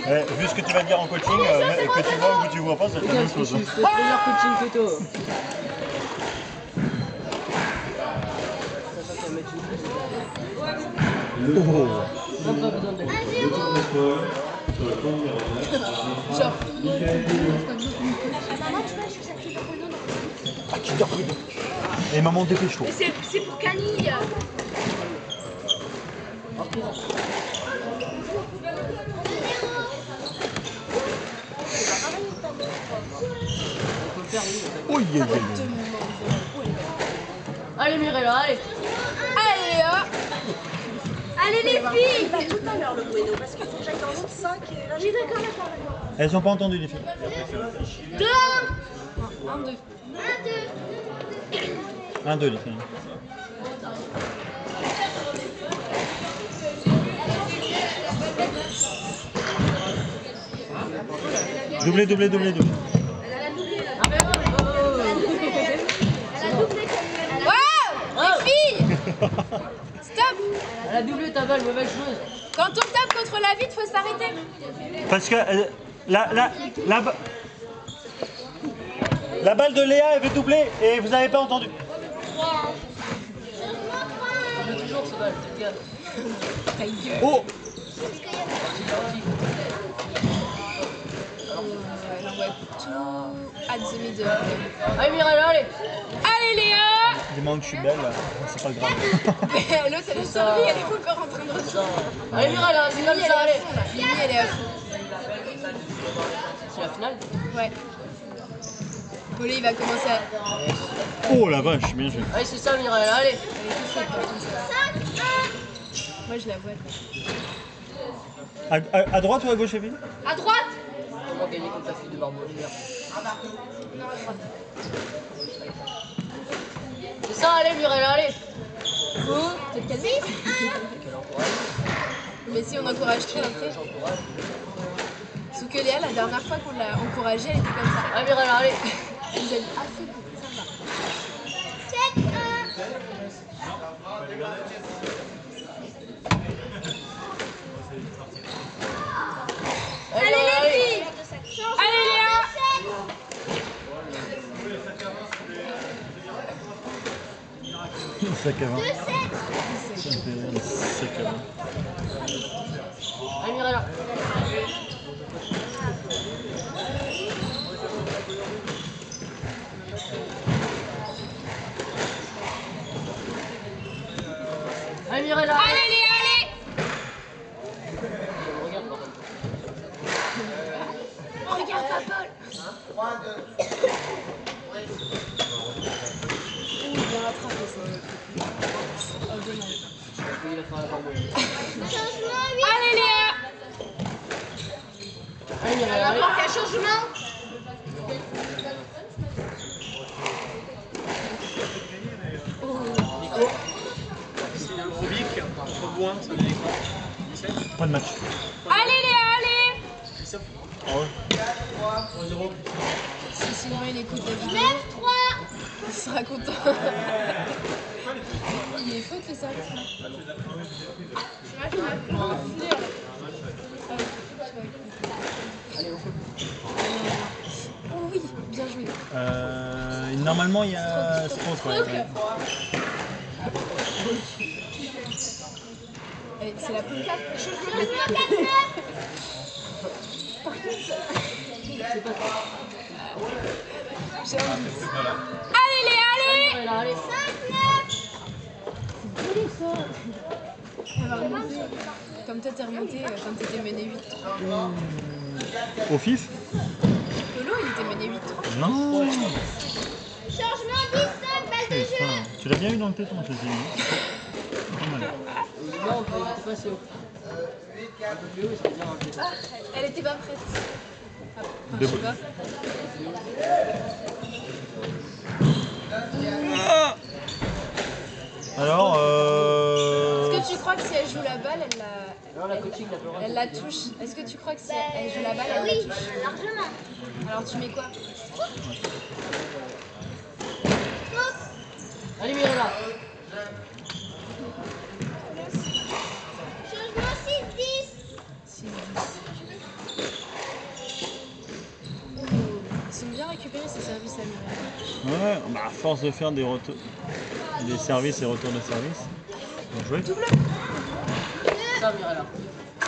Vu ce que tu vas dire en coaching, que tu vois ou que tu vois pas, c'est la même chose. Je fais le meilleur coaching que toi. Oh. Même pas besoin d'aller. Genre. Ah, Kinder Bueno. Et maman dépêche-toi. C'est pour Camille. Oh, yeah, yeah. Allez Mirella, allez. Allez là. Allez les filles. Pas tout à l'heure le bueno parce qu'il faut que j'aille dans l'autre 5 et là Oui d'accord. Elles sont pas entendues les filles. 2 1, 2. 1, 2 les filles. Doublé, doublé, doublé, doublé. Les filles. Stop. Elle a doublé ta balle, mauvaise chose. Quand on tape contre la vitre, faut s'arrêter. Parce que la balle de Léa avait doublé et vous n'avez pas entendu. Elle toujours ce balle, c'est le gars. Oh. Elle envoie tout at the middle. Allez Mirella, allez. Allez Léa. Dis-moi que je suis belle, c'est pas grave. L'autre elle est sortie, elle est encore en train de retourner. Allez Mirella, c'est comme ça, allez. Mimi elle est à fond. C'est la finale. Ouais. Olé il va commencer à... Oh la vache, bien joué. Allez, c'est ça Mirella, allez. Moi je la vois. À droite ou à gauche, Evie? À droite. Comment gagner contre ta fille de Barbeau? C'est ça, allez Mirella, allez. Oh, t'es calmé. Mais si on encourage trop après. Sauf que Léa, la dernière fois qu'on l'a encouragée, elle était comme ça. Allez Mirella, allez. Elle nous a dit assez pour ça va. Allez, Allez les filles. Allez Léa. 5 à 20. 5 à 20. Allez Mirella. Allez Mirella. Allez Léa, allez. Regarde par contre. Regarde ta balle. Il va rattraper ça. Oh dommage. Il a fait un Barbeau. Allez Léa. Allez Mirella, allez. Encore un changement. Pas de match. Allez Léa, allez. Ah ouais. Si Sylvain il écoute la vidéo, il sera content. Il est faux que ça. Oh oui, bien joué. Normalement, il y a Stroke. Ouais. Allez, c'est la poule 4. J'ai envie. Allez Léa, allez. Mirella, allez. Elle va remonter. Comme toi t'es remonté quand t'étais mené 8. Au fif? Lolo il était mené 8. Non. Changement 10, balle de jeu. Tu l'as bien eu dans le téton, ceci. Pas mal. Non, on peut éviter passer haut. Un peu plus haut, il serait bien un peu. Elle était pas prête. Ah, enfin, je sais pas. Alors, Est-ce que tu crois que si elle joue la balle, Non, la coaching, la elle la touche? Est-ce que tu crois que si elle joue la balle, elle la touche? largement. Alors tu mets quoi? Allez Mirella. Changement 6, 10. 6, 10. récupérer ses services à Muriel. Ouais, bah à force de faire des services et retours de service. Bien joué. Ça, Mirella.